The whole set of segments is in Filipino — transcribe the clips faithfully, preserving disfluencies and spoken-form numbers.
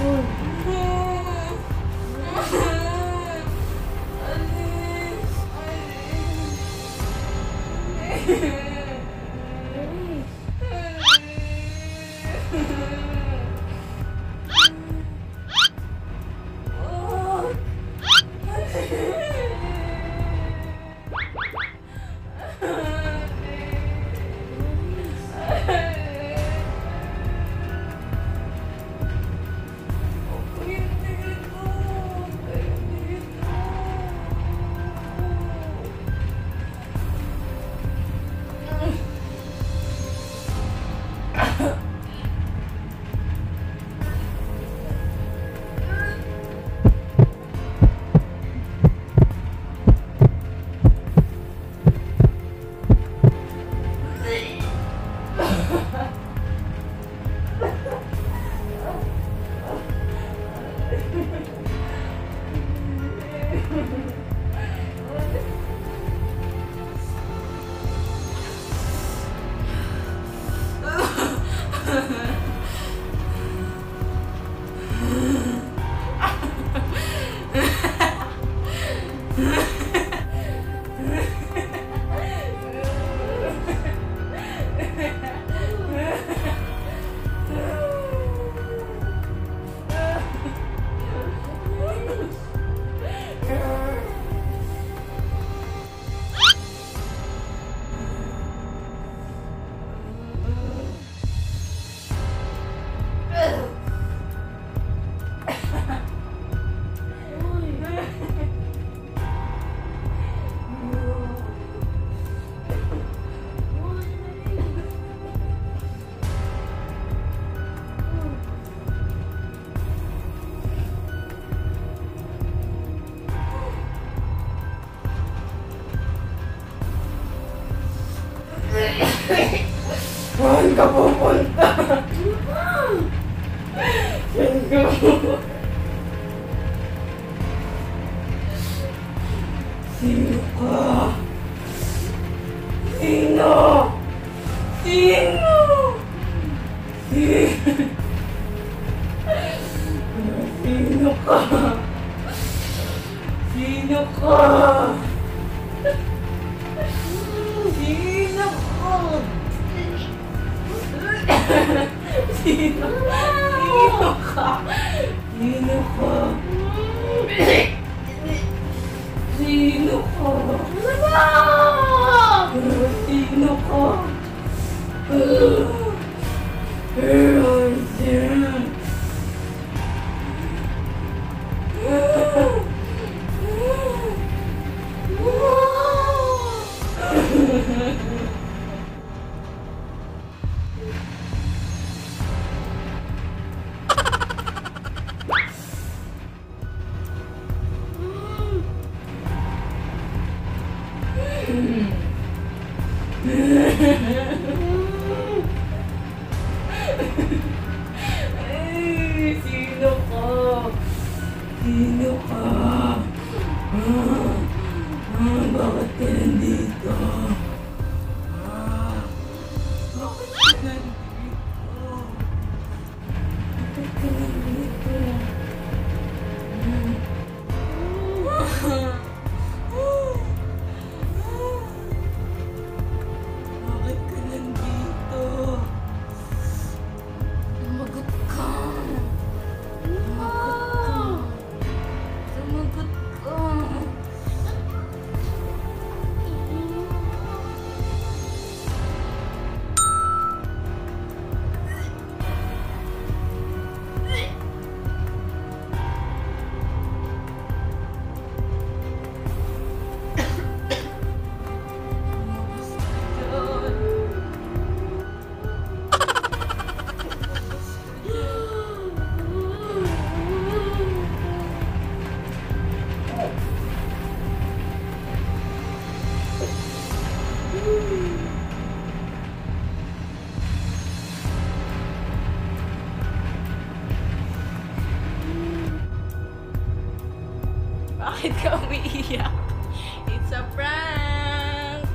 Saan ka pupunta? Saan ka pupunta? Sino ka? Sino? Sino? Sino? Sino ka? Sino ka? Sino ka? Sino? Sino ka? Sino ka? Sino ka? Sino ka? Ay, sino ka? Sino ka? Ah, ah, bakit ka nandito? Ah, bakit ka nandito? Bakit ka nandito? Ah, bakit ka umiiyak? It's a prank!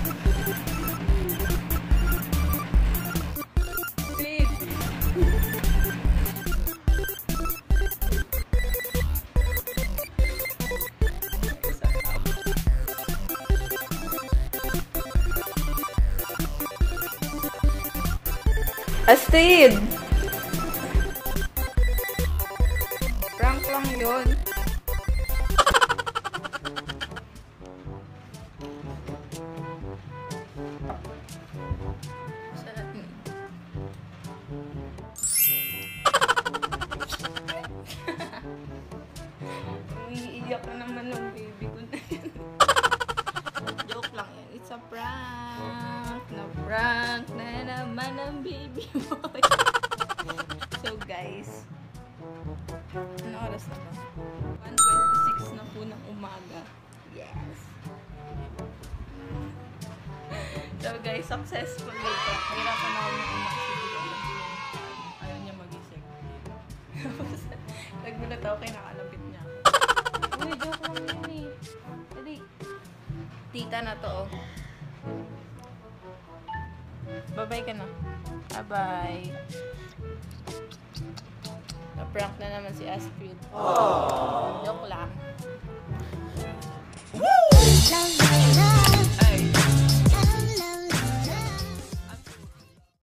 Please! Astrid! Prank lang yun. Sarap mo. Umiiyak na naman ng baby ko na yan. Joke lang yan. It's a prank. Na-prank na naman ang baby mo. So guys, ano oras na ba? one twenty-six na po ng umaga. Yes. So guys, successful dito. Hirapan na ako ng umak siguro. Ayaw niya magising. Nagulat ako kay nakalapit niya. Uy, joke lang yun eh. Dali. Tita na to oh. Bye-bye ka na. Bye-bye. Na-prank na naman si Astrid. Joke lang.